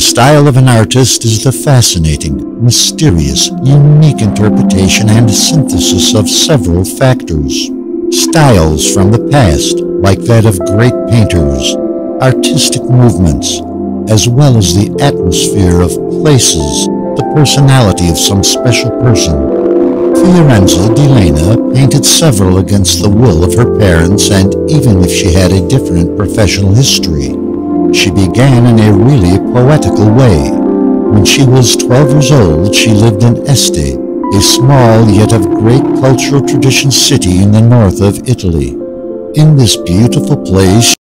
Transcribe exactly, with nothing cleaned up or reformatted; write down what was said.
style of an artist is the fascinating, mysterious, unique interpretation and synthesis of several factors. Styles from the past, like that of great painters, artistic movements, as well as the atmosphere of places, the personality of some special person. Fiorenza Di Lenna painted several against the will of her parents, and even if she had a different professional history, she began in a really poetical way. When she was twelve years old, she lived in Este, a small yet of great cultural tradition city in the north of Italy. In this beautiful place,